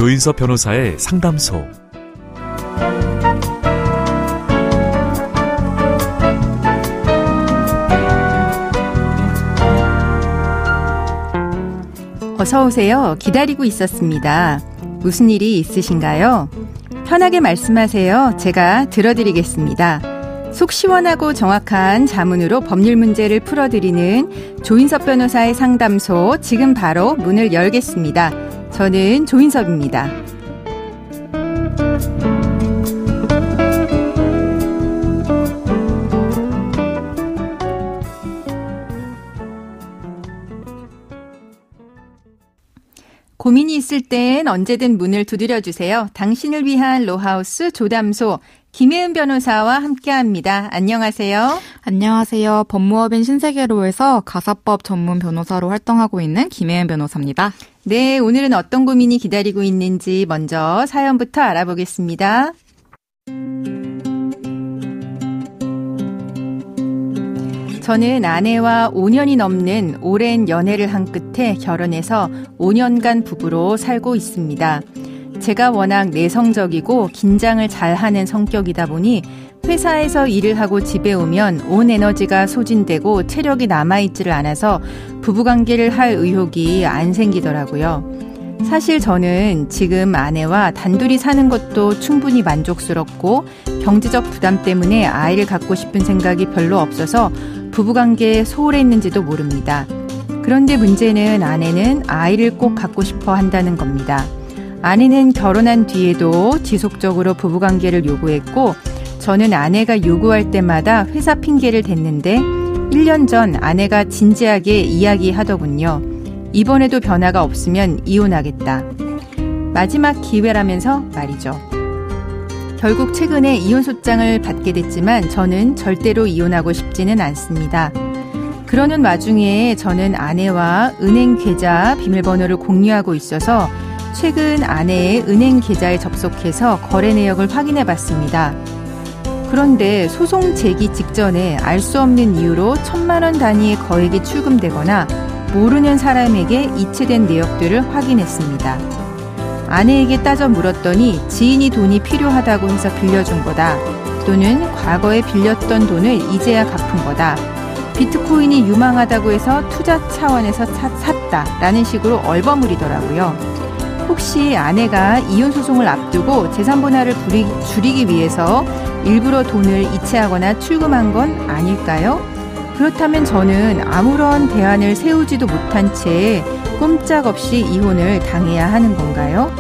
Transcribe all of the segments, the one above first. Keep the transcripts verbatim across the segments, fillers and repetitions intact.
조인섭 변호사의 상담소. 어서 오세요. 기다리고 있었습니다. 무슨 일이 있으신가요? 편하게 말씀하세요. 제가 들어드리겠습니다. 속 시원하고 정확한 자문으로 법률 문제를 풀어드리는 조인섭 변호사의 상담소, 지금 바로 문을 열겠습니다. 저는 조인섭입니다. 고민이 있을 땐 언제든 문을 두드려주세요. 당신을 위한 로하우스 조담소, 김혜은 변호사와 함께합니다. 안녕하세요. 안녕하세요. 법무법인 신세계로에서 가사법 전문 변호사로 활동하고 있는 김혜은 변호사입니다. 네, 오늘은 어떤 고민이 기다리고 있는지 먼저 사연부터 알아보겠습니다. 저는 아내와 오 년이 넘는 오랜 연애를 한 끝에 결혼해서 오 년간 부부로 살고 있습니다. 제가 워낙 내성적이고 긴장을 잘하는 성격이다 보니 회사에서 일을 하고 집에 오면 온 에너지가 소진되고 체력이 남아있지를 않아서 부부관계를 할 의욕이 안 생기더라고요. 사실 저는 지금 아내와 단둘이 사는 것도 충분히 만족스럽고 경제적 부담 때문에 아이를 갖고 싶은 생각이 별로 없어서 부부관계에 소홀했는지도 모릅니다. 그런데 문제는 아내는 아이를 꼭 갖고 싶어 한다는 겁니다. 아내는 결혼한 뒤에도 지속적으로 부부관계를 요구했고 저는 아내가 요구할 때마다 회사 핑계를 댔는데 일 년 전 아내가 진지하게 이야기하더군요. 이번에도 변화가 없으면 이혼하겠다. 마지막 기회라면서 말이죠. 결국 최근에 이혼소장을 받게 됐지만 저는 절대로 이혼하고 싶지는 않습니다. 그러는 와중에 저는 아내와 은행 계좌 비밀번호를 공유하고 있어서 최근 아내의 은행 계좌에 접속해서 거래 내역을 확인해 봤습니다. 그런데 소송 제기 직전에 알 수 없는 이유로 천만 원 단위의 거액이 출금되거나 모르는 사람에게 이체된 내역들을 확인했습니다. 아내에게 따져 물었더니 지인이 돈이 필요하다고 해서 빌려준 거다. 또는 과거에 빌렸던 돈을 이제야 갚은 거다. 비트코인이 유망하다고 해서 투자 차원에서 사, 샀다. 라는 식으로 얼버무리더라고요. 혹시 아내가 이혼 소송을 앞두고 재산 분할을 줄이기 위해서 일부러 돈을 이체하거나 출금한 건 아닐까요? 그렇다면 저는 아무런 대안을 세우지도 못한 채 꼼짝없이 이혼을 당해야 하는 건가요?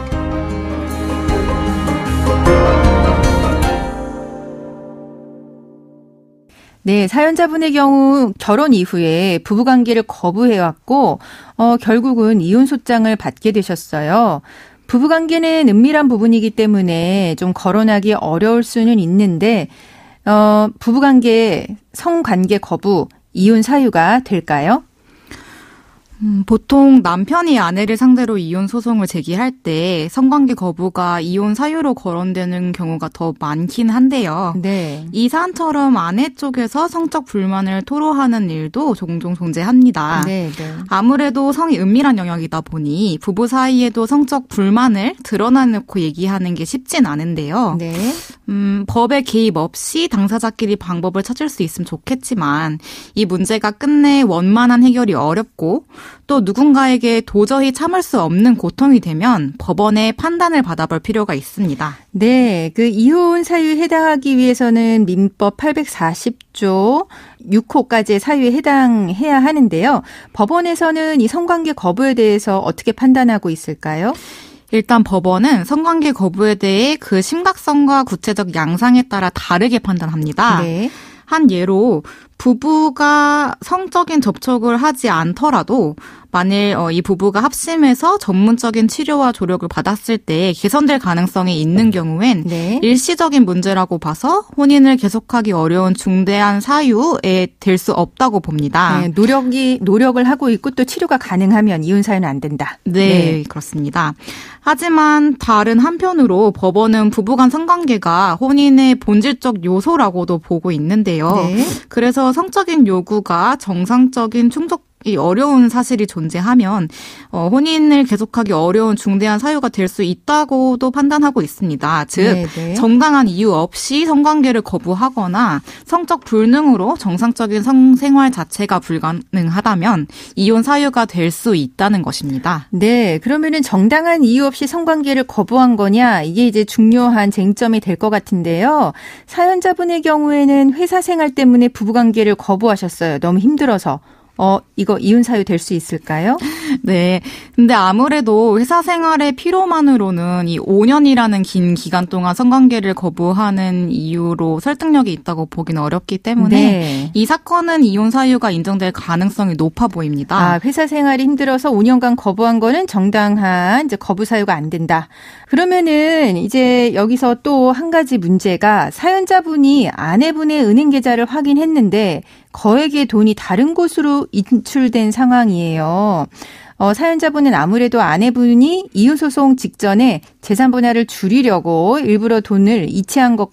네, 사연자분의 경우 결혼 이후에 부부관계를 거부해왔고 어, 결국은 이혼소장을 받게 되셨어요. 부부관계는 은밀한 부분이기 때문에 좀 거론하기 어려울 수는 있는데 어, 부부관계 성관계 거부, 이혼 사유가 될까요? 음, 보통 남편이 아내를 상대로 이혼 소송을 제기할 때 성관계 거부가 이혼 사유로 거론되는 경우가 더 많긴 한데요. 네. 이 사안처럼 아내 쪽에서 성적 불만을 토로하는 일도 종종 존재합니다. 네, 네. 아무래도 성이 은밀한 영역이다 보니 부부 사이에도 성적 불만을 드러내놓고 얘기하는 게 쉽진 않은데요. 네. 음, 법의 개입 없이 당사자끼리 방법을 찾을 수 있으면 좋겠지만 이 문제가 끝내 원만한 해결이 어렵고 또 누군가에게 도저히 참을 수 없는 고통이 되면 법원의 판단을 받아볼 필요가 있습니다. 네, 그 이혼 사유에 해당하기 위해서는 민법 팔백사십 조 육 호까지의 사유에 해당해야 하는데요. 법원에서는 이 성관계 거부에 대해서 어떻게 판단하고 있을까요? 일단 법원은 성관계 거부에 대해 그 심각성과 구체적 양상에 따라 다르게 판단합니다. 네. 한 예로 부부가 성적인 접촉을 하지 않더라도 만일 이 부부가 합심해서 전문적인 치료와 조력을 받았을 때 개선될 가능성이 있는 경우엔 네. 일시적인 문제라고 봐서 혼인을 계속하기 어려운 중대한 사유에 될 수 없다고 봅니다. 네, 노력이 노력을 하고 있고 또 치료가 가능하면 이혼 사유는 안 된다. 네, 네, 그렇습니다. 하지만 다른 한편으로 법원은 부부간 성관계가 혼인의 본질적 요소라고도 보고 있는데요. 네. 그래서 성적인 요구가 정상적인 충족 이 어려운 사실이 존재하면 어, 혼인을 계속하기 어려운 중대한 사유가 될 수 있다고도 판단하고 있습니다. 즉 네네. 정당한 이유 없이 성관계를 거부하거나 성적 불능으로 정상적인 성생활 자체가 불가능하다면 이혼 사유가 될 수 있다는 것입니다. 네, 그러면은 정당한 이유 없이 성관계를 거부한 거냐 이게 이제 중요한 쟁점이 될 것 같은데요. 사연자분의 경우에는 회사 생활 때문에 부부관계를 거부하셨어요. 너무 힘들어서. 어, 이거 이혼 사유 될 수 있을까요? 네. 근데 아무래도 회사 생활의 피로만으로는 이 오 년이라는 긴 기간 동안 성관계를 거부하는 이유로 설득력이 있다고 보기는 어렵기 때문에 네. 이 사건은 이혼 사유가 인정될 가능성이 높아 보입니다. 아, 회사 생활이 힘들어서 오 년간 거부한 거는 정당한 이제 거부 사유가 안 된다. 그러면은 이제 여기서 또 한 가지 문제가 사연자분이 아내분의 은행 계좌를 확인했는데 거액의 돈이 다른 곳으로 인출된 상황이에요. 어, 사연자분은 아무래도 아내분이 이혼소송 직전에 재산 분할을 줄이려고 일부러 돈을 이체한 것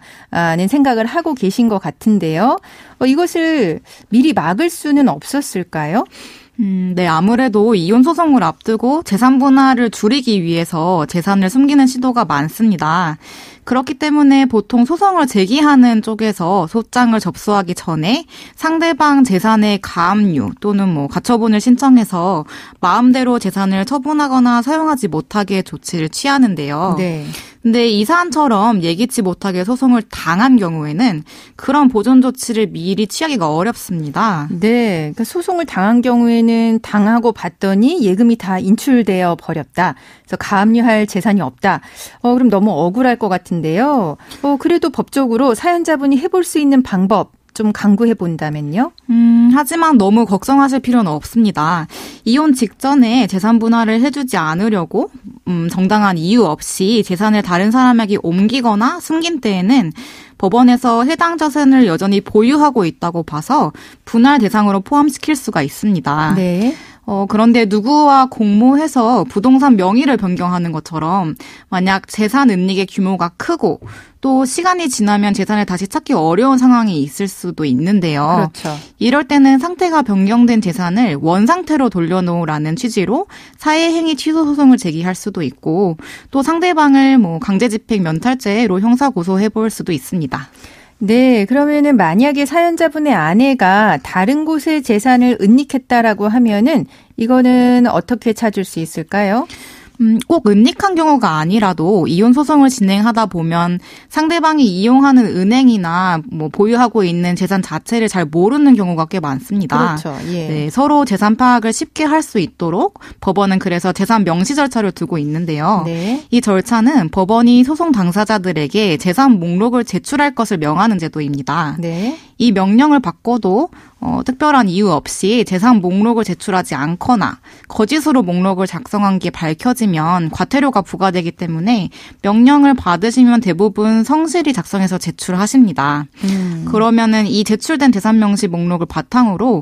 같다는 생각을 하고 계신 것 같은데요. 어, 이것을 미리 막을 수는 없었을까요? 음, 네, 아무래도 이혼 소송을 앞두고 재산 분할을 줄이기 위해서 재산을 숨기는 시도가 많습니다. 그렇기 때문에 보통 소송을 제기하는 쪽에서 소장을 접수하기 전에 상대방 재산의 가압류 또는 뭐 가처분을 신청해서 마음대로 재산을 처분하거나 사용하지 못하게 조치를 취하는데요. 네. 근데 이 사안처럼 예기치 못하게 소송을 당한 경우에는 그런 보존 조치를 미리 취하기가 어렵습니다. 네, 그러니까 소송을 당한 경우에는 당하고 봤더니 예금이 다 인출되어 버렸다. 그래서 가압류할 재산이 없다. 어, 그럼 너무 억울할 것 같은데요. 어, 그래도 법적으로 사연자분이 해볼 수 있는 방법 좀 강구해 본다면요? 음, 하지만 너무 걱정하실 필요는 없습니다. 이혼 직전에 재산 분할을 해주지 않으려고 음, 정당한 이유 없이 재산을 다른 사람에게 옮기거나 숨긴 때에는 법원에서 해당 자산을 여전히 보유하고 있다고 봐서 분할 대상으로 포함시킬 수가 있습니다. 네. 어, 그런데 누구와 공모해서 부동산 명의를 변경하는 것처럼 만약 재산 은닉의 규모가 크고 또 시간이 지나면 재산을 다시 찾기 어려운 상황이 있을 수도 있는데요. 그렇죠. 이럴 때는 상태가 변경된 재산을 원상태로 돌려놓으라는 취지로 사회행위 취소 소송을 제기할 수도 있고 또 상대방을 뭐 강제집행 면탈죄로 형사 고소해 볼 수도 있습니다. 네, 그러면은 만약에 사연자분의 아내가 다른 곳에 재산을 은닉했다라고 하면은 이거는 어떻게 찾을 수 있을까요? 음, 꼭 은닉한 경우가 아니라도 이혼 소송을 진행하다 보면 상대방이 이용하는 은행이나 뭐 보유하고 있는 재산 자체를 잘 모르는 경우가 꽤 많습니다. 그렇죠. 예. 네, 서로 재산 파악을 쉽게 할 수 있도록 법원은 그래서 재산 명시 절차를 두고 있는데요. 네. 이 절차는 법원이 소송 당사자들에게 재산 목록을 제출할 것을 명하는 제도입니다. 네. 이 명령을 받고도 어, 특별한 이유 없이 재산 목록을 제출하지 않거나 거짓으로 목록을 작성한 게 밝혀지면 과태료가 부과되기 때문에 명령을 받으시면 대부분 성실히 작성해서 제출하십니다. 음. 그러면은 이 제출된 재산 명시 목록을 바탕으로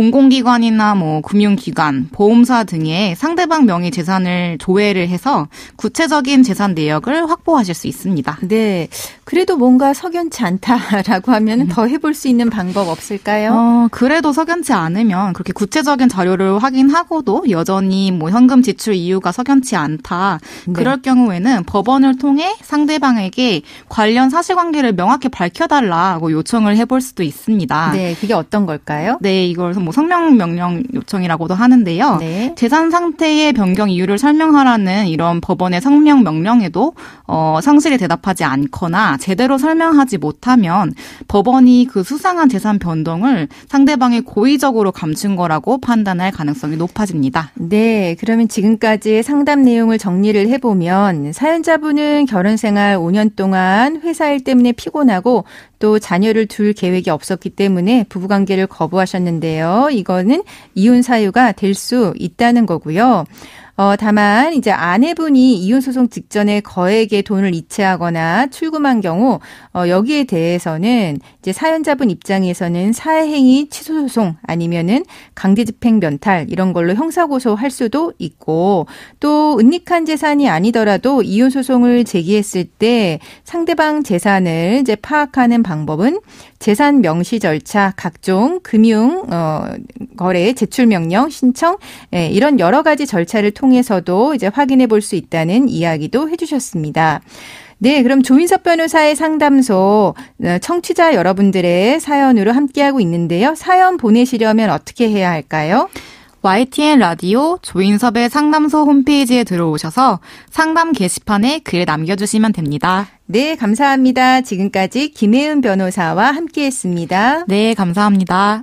공공기관이나 뭐 금융기관, 보험사 등의 상대방 명의 재산을 조회를 해서 구체적인 재산 내역을 확보하실 수 있습니다. 네. 그래도 뭔가 석연치 않다라고 하면 음. 더 해볼 수 있는 방법 없을까요? 어, 그래도 석연치 않으면 그렇게 구체적인 자료를 확인하고도 여전히 뭐 현금 지출 이유가 석연치 않다. 네. 그럴 경우에는 법원을 통해 상대방에게 관련 사실관계를 명확히 밝혀달라고 요청을 해볼 수도 있습니다. 네, 그게 어떤 걸까요? 네, 이걸 뭐 성명 명령 요청이라고도 하는데요. 네. 재산 상태의 변경 이유를 설명하라는 이런 법원의 성명 명령에도 어, 성실히 대답하지 않거나 제대로 설명하지 못하면 법원이 그 수상한 재산 변동을 상대방이 고의적으로 감춘 거라고 판단할 가능성이 높아집니다. 네, 그러면 지금까지의 상담 내용을 정리를 해보면 사연자분은 결혼 생활 오 년 동안 회사 일 때문에 피곤하고 또 자녀를 둘 계획이 없었기 때문에 부부관계를 거부하셨는데요. 이거는 이혼 사유가 될 수 있다는 거고요. 어, 다만 이제 아내분이 이혼 소송 직전에 거액의 돈을 이체하거나 출금한 경우 어, 여기에 대해서는 이제 사연자분 입장에서는 사행위 취소 소송 아니면은 강제집행 면탈 이런 걸로 형사고소할 수도 있고 또 은닉한 재산이 아니더라도 이혼 소송을 제기했을 때 상대방 재산을 이제 파악하는 방법은 재산 명시 절차, 각종 금융 어, 거래, 제출 명령, 신청 예, 이런 여러 가지 절차를 통해서도 이제 확인해 볼 수 있다는 이야기도 해주셨습니다. 네, 그럼 조인섭 변호사의 상담소 청취자 여러분들의 사연으로 함께하고 있는데요. 사연 보내시려면 어떻게 해야 할까요? 와이티엔 라디오 조인섭의 상담소 홈페이지에 들어오셔서 상담 게시판에 글 남겨주시면 됩니다. 네, 감사합니다. 지금까지 김혜은 변호사와 함께했습니다. 네, 감사합니다.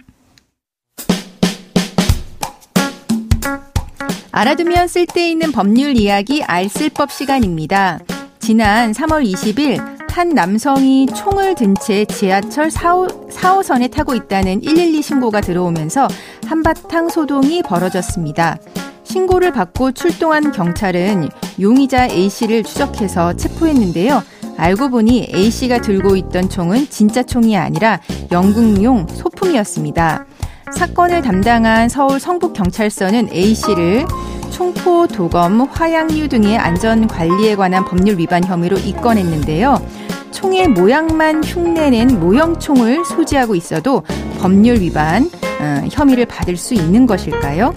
알아두면 쓸데있는 법률 이야기 알쓸법 시간입니다. 지난 삼월 이십일 한 남성이 총을 든 채 지하철 사 호선에 타고 있다는 일일이 신고가 들어오면서 한바탕 소동이 벌어졌습니다. 신고를 받고 출동한 경찰은 용의자 A씨를 추적해서 체포했는데요. 알고 보니 A씨가 들고 있던 총은 진짜 총이 아니라 연극용 소품이었습니다. 사건을 담당한 서울 성북경찰서는 A씨를 총포, 도검, 화약류 등의 안전관리에 관한 법률 위반 혐의로 입건했는데요. 총의 모양만 흉내낸 모형총을 소지하고 있어도 법률 위반 어, 혐의를 받을 수 있는 것일까요?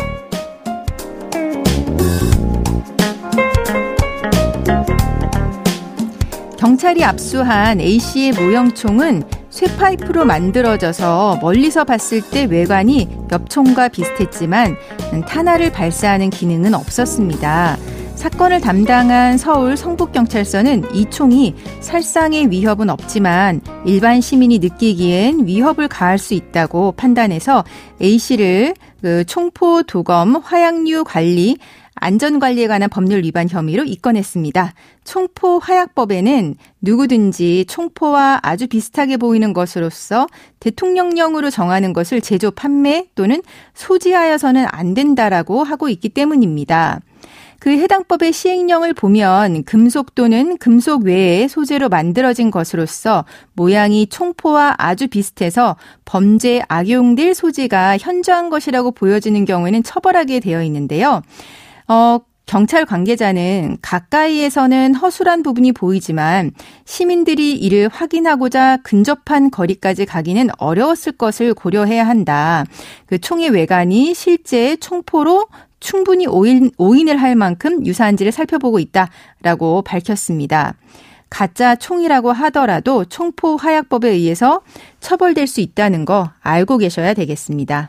경찰이 압수한 A씨의 모형총은 쇠파이프로 만들어져서 멀리서 봤을 때 외관이 엽총과 비슷했지만 탄화를 발사하는 기능은 없었습니다. 사건을 담당한 서울 성북경찰서는 이 총이 살상의 위협은 없지만 일반 시민이 느끼기엔 위협을 가할 수 있다고 판단해서 A씨를 그 총포, 도검, 화약류 관리, 안전관리에 관한 법률 위반 혐의로 입건했습니다. 총포 화약법에는 누구든지 총포와 아주 비슷하게 보이는 것으로서 대통령령으로 정하는 것을 제조, 판매 또는 소지하여서는 안 된다라고 하고 있기 때문입니다. 그 해당 법의 시행령을 보면 금속 또는 금속 외의 소재로 만들어진 것으로서 모양이 총포와 아주 비슷해서 범죄에 악용될 소지가 현저한 것이라고 보여지는 경우에는 처벌하게 되어 있는데요. 어, 경찰 관계자는 가까이에서는 허술한 부분이 보이지만 시민들이 이를 확인하고자 근접한 거리까지 가기는 어려웠을 것을 고려해야 한다. 그 총의 외관이 실제 총포로 충분히 오인, 오인을 할 만큼 유사한지를 살펴보고 있다라고 밝혔습니다. 가짜 총이라고 하더라도 총포 화약법에 의해서 처벌될 수 있다는 거 알고 계셔야 되겠습니다.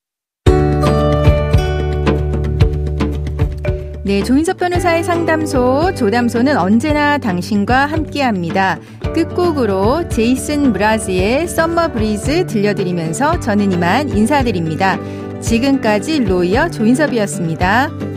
네, 조인섭 변호사의 상담소, 조담소는 언제나 당신과 함께합니다. 끝곡으로 제이슨 브라즈의 썸머 브리즈 들려드리면서 저는 이만 인사드립니다. 지금까지 로이어 조인섭이었습니다.